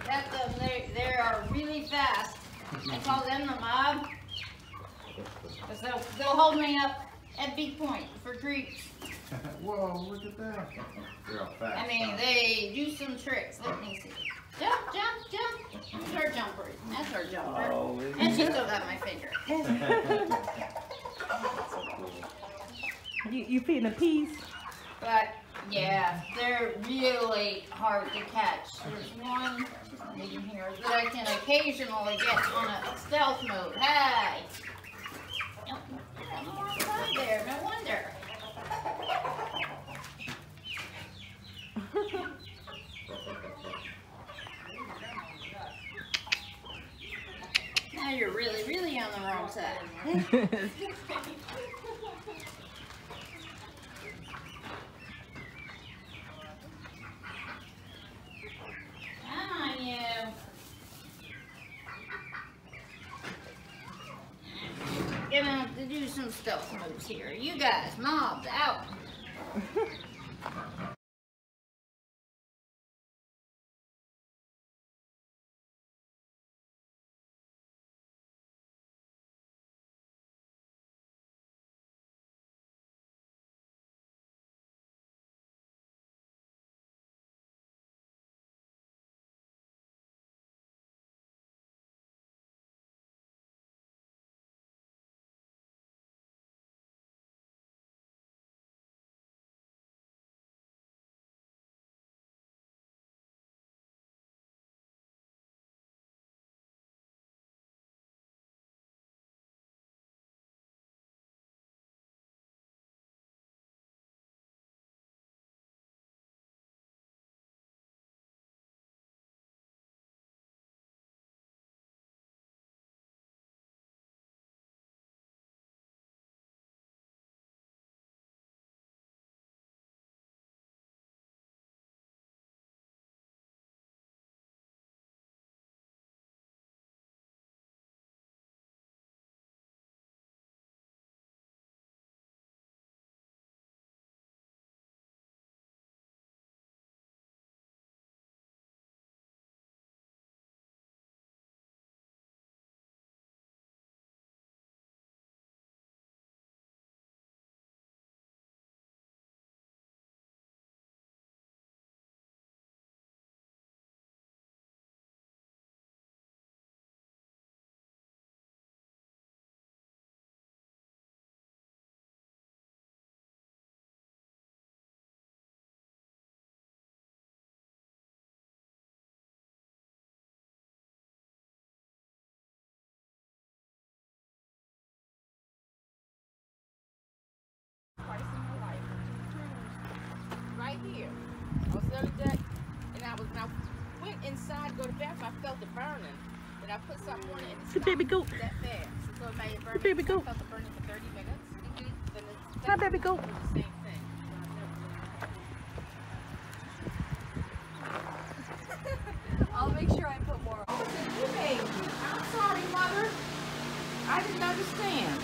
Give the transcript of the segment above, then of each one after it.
Got them. They are really fast. I call them the mob. Because they'll hold me up at Big Point for treats. Whoa, look at that. They're all fast. I mean, they do some tricks. Let me see. Jump, jump, jump. That's our jumper. That's our jumper. Oh, and she still got my finger. You feeding a piece? But yeah, they're really hard to catch. There's one in here that I can occasionally get on a stealth mode. Hey! Nope, on the wrong side there, no wonder. Now you're really, really on the wrong side. Come on, you. Gonna have to do some stealth moves here. You guys, mobs out. Right here on the other deck, and I went inside to go to the bathroom. I felt it burning, and I put something on it, and The baby goat. that fast, so it made it burn. The baby goat. I felt it burning for 30 minutes. Then the Hi, baby goat. was the same thing. I'll make sure I put more. Oh, you baby. I'm sorry, Mother. I didn't understand.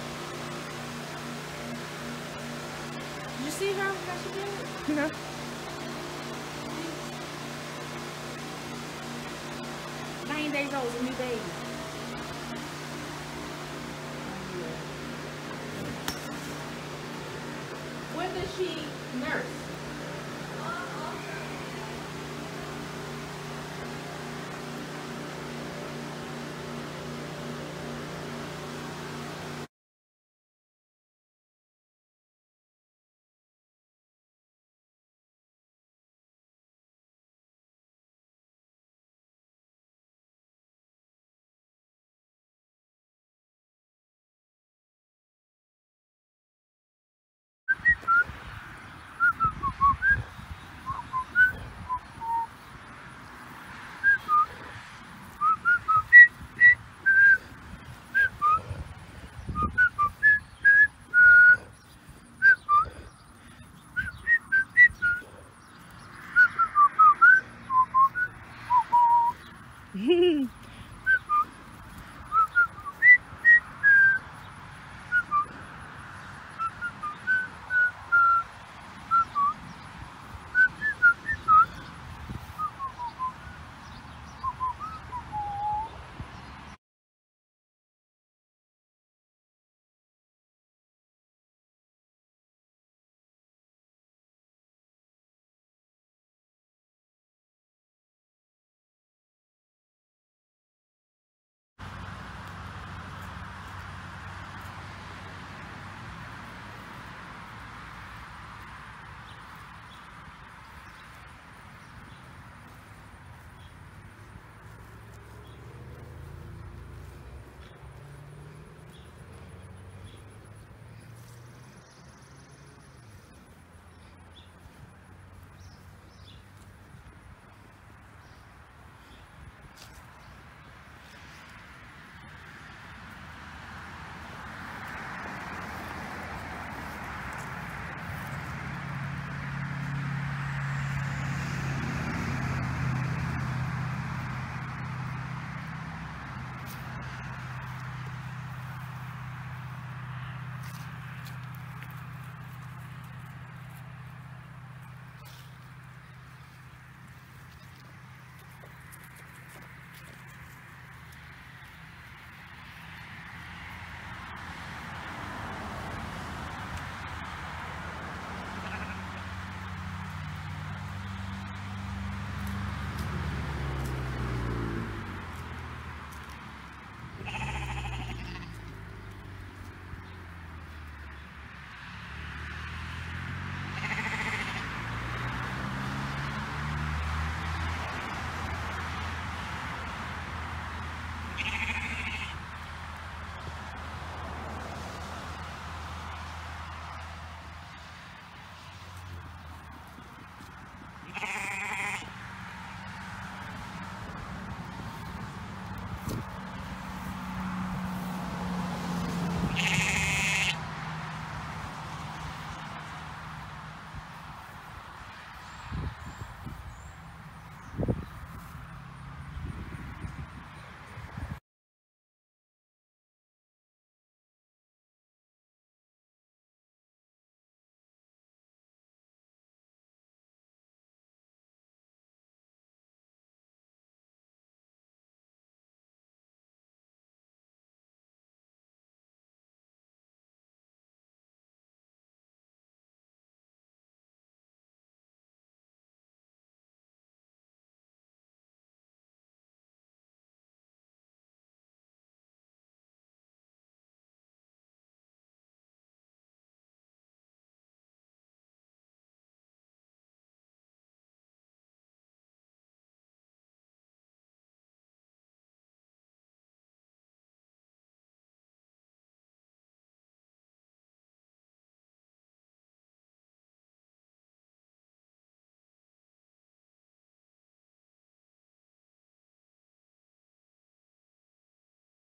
Did you see her? How she did it? No. 9 days old, a new baby. When does she nurse?